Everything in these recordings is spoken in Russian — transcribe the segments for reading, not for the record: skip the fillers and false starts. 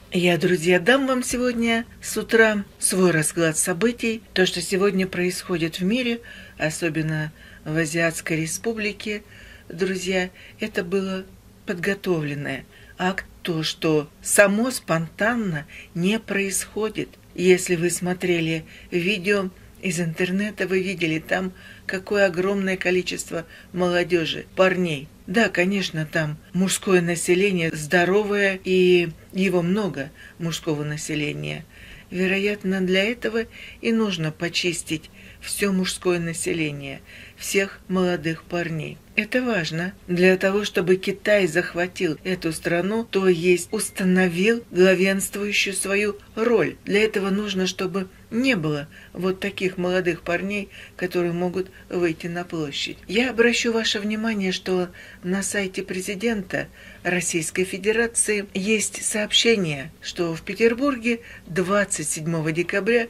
Я, друзья, дам вам сегодня с утра свой расклад событий, то, что сегодня происходит в мире, особенно в Азиатской Республике. Друзья, это было подготовленное, а то, что само спонтанно не происходит. Если вы смотрели видео из интернета, вы видели там, какое огромное количество молодежи, парней. Да, конечно, там мужское население здоровое, и его много, мужского населения. Вероятно, для этого и нужно почистить все мужское население, всех молодых парней. Это важно для того, чтобы Китай захватил эту страну, то есть установил главенствующую свою роль. Для этого нужно, чтобы не было вот таких молодых парней, которые могут выйти на площадь. Я обращу ваше внимание, что на сайте президента Российской Федерации есть сообщение, что в Петербурге 27 декабря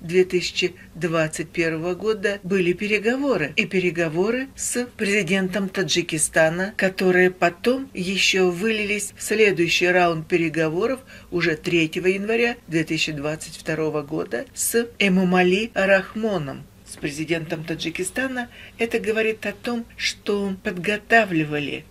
2021 года были переговоры. И переговоры с президентом Таджикистана, которые потом еще вылились в следующий раунд переговоров уже 3 января 2022 года с Эмомали Рахмоном, с президентом Таджикистана. Это говорит о том, что подготавливали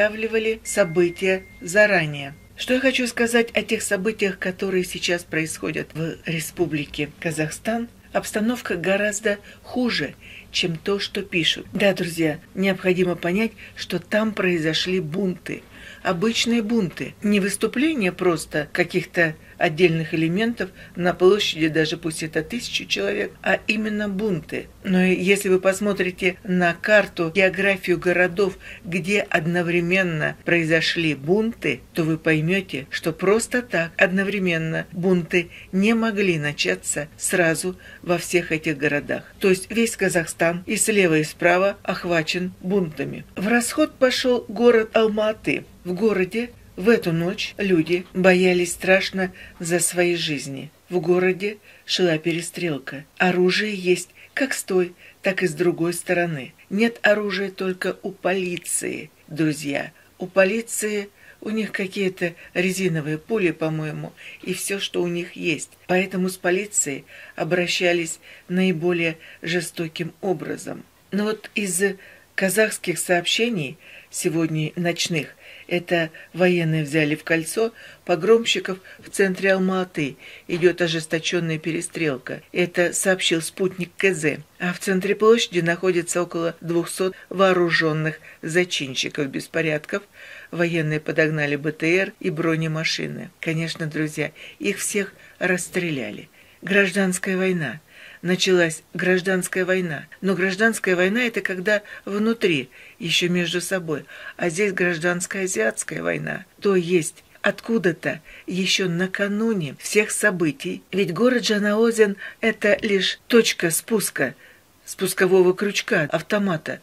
события заранее. Что я хочу сказать о тех событиях, которые сейчас происходят в Республике Казахстан? Обстановка гораздо хуже, чем то, что пишут. Да, друзья, необходимо понять, что там произошли бунты. Обычные бунты. Не выступления просто каких-то отдельных элементов на площади, даже пусть это 1000 человек, а именно бунты. Но если вы посмотрите на карту, географию городов, где одновременно произошли бунты, то вы поймете, что просто так одновременно бунты не могли начаться сразу во всех этих городах. То есть весь Казахстан и слева, и справа охвачен бунтами. В расход пошел город Алма-Аты. В городе в эту ночь люди боялись страшно за свои жизни. В городе шла перестрелка. Оружие есть как с той, так и с другой стороны. Нет оружия только у полиции, друзья. У полиции у них какие-то резиновые пули, по-моему, и все, что у них есть. Поэтому с полицией обращались наиболее жестоким образом. Но вот из казахских сообщений сегодня ночных, это военные взяли в кольцо погромщиков в центре Алма-Аты. Идет ожесточенная перестрелка. Это сообщил спутник КЗ. А в центре площади находится около 200 вооруженных зачинщиков беспорядков. Военные подогнали БТР и бронемашины. Конечно, друзья, их всех расстреляли. Гражданская война. Началась гражданская война. Но гражданская война – это когда внутри, еще между собой. А здесь гражданская азиатская война. То есть откуда-то еще накануне всех событий. Ведь город Жанаозен – это лишь точка спуска, спускового крючка автомата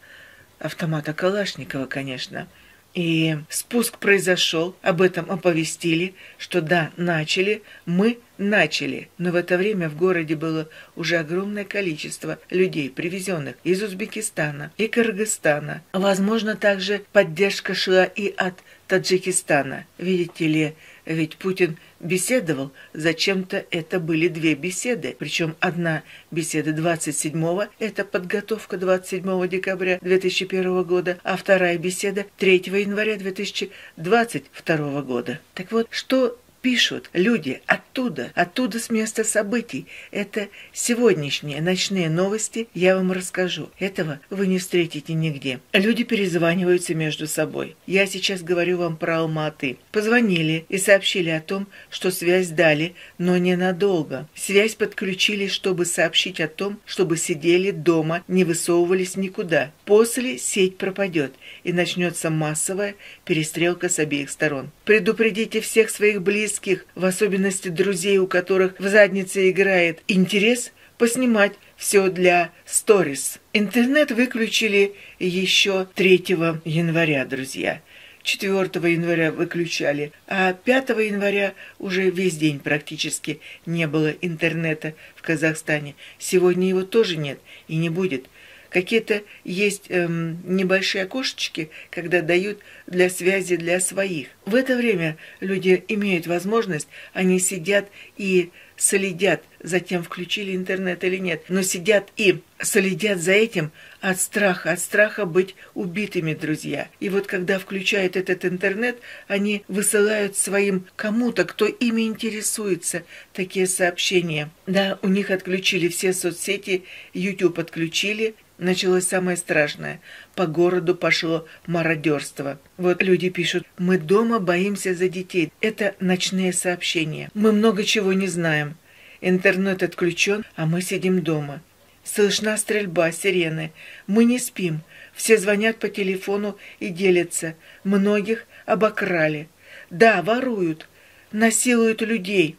Калашникова, конечно. И спуск произошел, об этом оповестили, что да, мы начали. Но в это время в городе было уже огромное количество людей, привезенных из Узбекистана и Кыргызстана. Возможно, также поддержка шла и от Таджикистана. Видите ли, ведь Путин беседовал, зачем-то это были две беседы. Причем одна беседа 27-го, это подготовка 27 декабря 2001 года, а вторая беседа 3 января 2022 года. Так вот, что пишут люди оттуда с места событий. Это сегодняшние ночные новости, я вам расскажу. Этого вы не встретите нигде. Люди перезваниваются между собой. Я сейчас говорю вам про Алма-Аты. Позвонили и сообщили о том, что связь дали, но ненадолго. Связь подключили, чтобы сообщить о том, чтобы сидели дома, не высовывались никуда. После сеть пропадет, и начнется массовая перестрелка с обеих сторон. Предупредите всех своих близких, в особенности друзей, у которых в заднице играет интерес, поснимать все для сторис. Интернет выключили еще 3 января, друзья. 4 января выключали, а 5 января уже весь день практически не было интернета в Казахстане. Сегодня его тоже нет и не будет. Какие-то есть небольшие окошечки, когда дают для связи для своих. В это время люди имеют возможность, они сидят и следят за тем, включили интернет или нет, но сидят и следят за этим от страха быть убитыми, друзья. И вот когда включают этот интернет, они высылают своим кому-то, кто ими интересуется, такие сообщения. Да, у них отключили все соцсети, YouTube отключили. Началось самое страшное. По городу пошло мародерство. Вот люди пишут: мы дома боимся за детей. Это ночные сообщения. Мы много чего не знаем. Интернет отключен, а мы сидим дома. Слышна стрельба, сирены. Мы не спим. Все звонят по телефону и делятся. Многих обокрали. Да, воруют. Насилуют людей.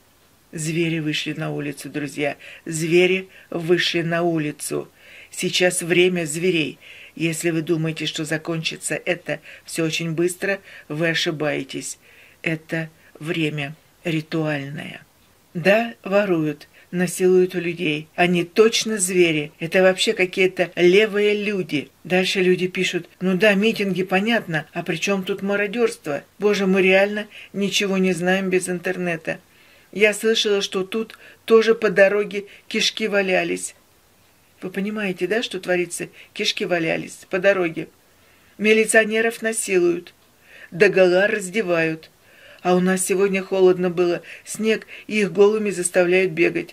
Звери вышли на улицу, друзья. Звери вышли на улицу. Сейчас время зверей. Если вы думаете, что закончится это все очень быстро, вы ошибаетесь. Это время ритуальное. Да, воруют, насилуют у людей. Они точно звери. Это вообще какие-то левые люди. Дальше люди пишут: ну да, митинги, понятно, а при чем тут мародерство? Боже, мы реально ничего не знаем без интернета. Я слышала, что тут тоже по дороге кишки валялись. Вы понимаете, да, что творится? Кишки валялись по дороге. Милиционеров насилуют, догола раздевают. А у нас сегодня холодно было, снег, и их голыми заставляют бегать.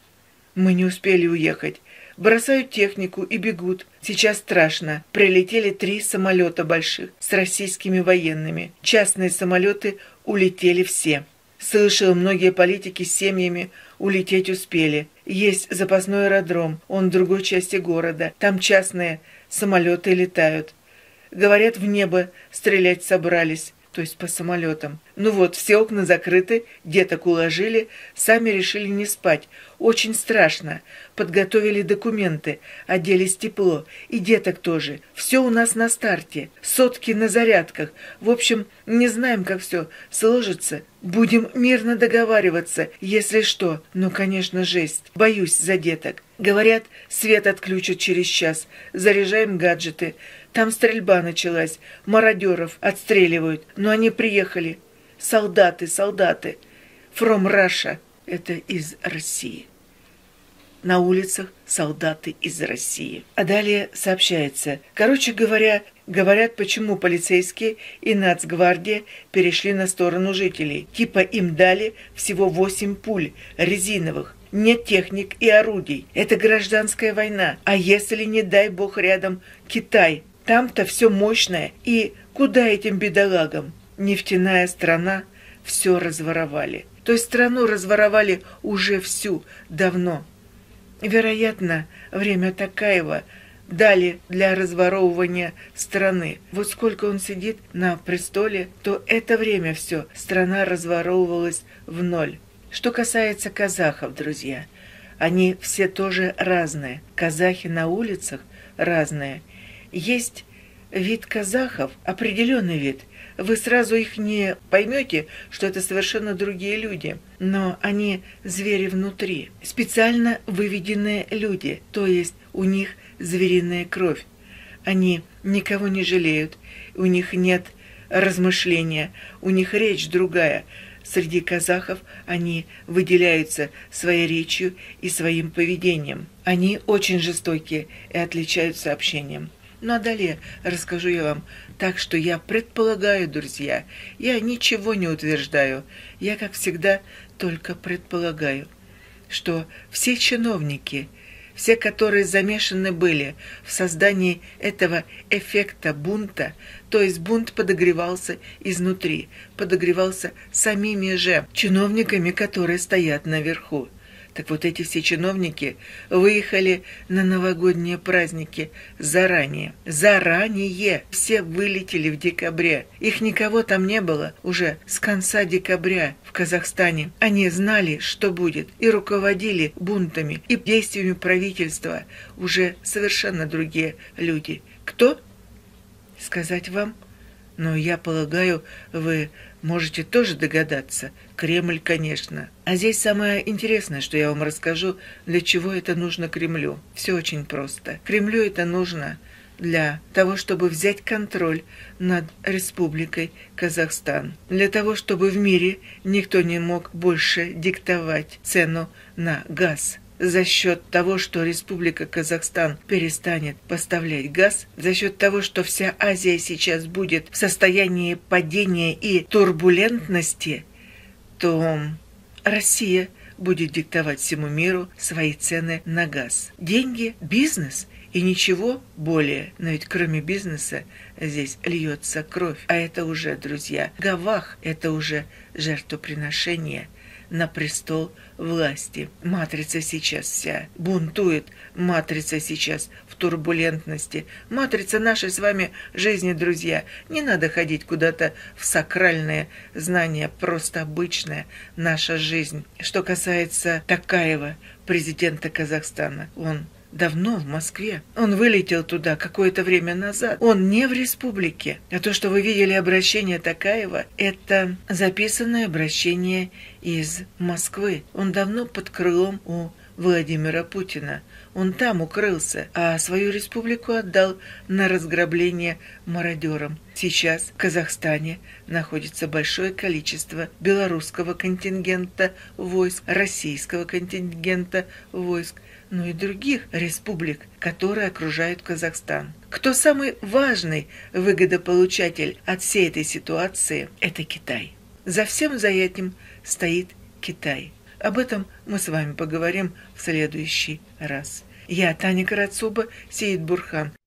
Мы не успели уехать. Бросают технику и бегут. Сейчас страшно. Прилетели 3 самолета больших с российскими военными. Частные самолеты улетели все. Слышала, многие политики с семьями улететь успели. Есть запасной аэродром, он в другой части города. Там частные самолеты летают. Говорят, в небо стрелять собрались, то есть по самолетам. Ну вот, все окна закрыты, деток уложили, сами решили не спать. Очень страшно. Подготовили документы, оделись тепло. И деток тоже. Все у нас на старте. Сотки на зарядках. В общем, не знаем, как все сложится. Будем мирно договариваться, если что. Ну, конечно, жесть. Боюсь за деток. Говорят, свет отключат через час. Заряжаем гаджеты. Там стрельба началась. Мародеров отстреливают. Но они приехали. Солдаты. From Russia. Это из России. На улицах солдаты из России. А далее сообщается. Короче говоря, говорят, почему полицейские и нацгвардия перешли на сторону жителей. Типа им дали всего 8 пуль резиновых. Нет техник и орудий. Это гражданская война. А если, не дай бог, рядом Китай? Там-то все мощное. И куда этим бедолагам? Нефтяная страна, все разворовали. То есть страну разворовали уже всю, давно. Вероятно, время Токаева дали для разворовывания страны. Вот сколько он сидит на престоле, то это время все, страна разворовывалась в ноль. Что касается казахов, друзья, они все тоже разные. Казахи на улицах разные. Есть вид казахов, определенный вид. Вы сразу их не поймете, что это совершенно другие люди, но они звери внутри, специально выведенные люди, то есть у них звериная кровь. Они никого не жалеют, у них нет размышления, у них речь другая. Среди казахов они выделяются своей речью и своим поведением. Они очень жестокие и отличаются общением. Ну а далее расскажу я вам так, что я предполагаю, друзья. Я ничего не утверждаю. Я, как всегда, только предполагаю, что все чиновники, все, которые замешаны были в создании этого эффекта бунта, то есть бунт подогревался изнутри, подогревался самими же чиновниками, которые стоят наверху. Так вот, эти все чиновники выехали на новогодние праздники заранее. Заранее! Все вылетели в декабре. Их никого там не было уже с конца декабря в Казахстане. Они знали, что будет, и руководили бунтами, и действиями правительства уже совершенно другие люди. Кто? Сказать вам Но я полагаю, вы можете тоже догадаться. Кремль, конечно. А здесь самое интересное, что я вам расскажу, для чего это нужно Кремлю. Все очень просто. Кремлю это нужно для того, чтобы взять контроль над Республикой Казахстан. Для того, чтобы в мире никто не мог больше диктовать цену на газ. За счет того, что Республика Казахстан перестанет поставлять газ, за счет того, что вся Азия сейчас будет в состоянии падения и турбулентности, то Россия будет диктовать всему миру свои цены на газ. Деньги, бизнес и ничего более. Но ведь кроме бизнеса здесь льется кровь. А это уже, друзья, гавах, это уже жертвоприношение на престол власти. Матрица сейчас вся бунтует, матрица сейчас в турбулентности. Матрица нашей с вами жизни, друзья. Не надо ходить куда-то в сакральные знания, просто обычная наша жизнь. Что касается Токаева, президента Казахстана, он давно в Москве. Он вылетел туда какое-то время назад. Он не в республике. А то, что вы видели обращение Токаева, это записанное обращение из Москвы. Он давно под крылом у Владимира Путина. Он там укрылся, а свою республику отдал на разграбление мародерам. Сейчас в Казахстане находится большое количество белорусского контингента войск, российского контингента войск, ну и других республик, которые окружают Казахстан. Кто самый важный выгодополучатель от всей этой ситуации? Это Китай. За всем за этим стоит Китай. Об этом мы с вами поговорим в следующий раз. Я Таня Карацуба, Сеид Бурхан.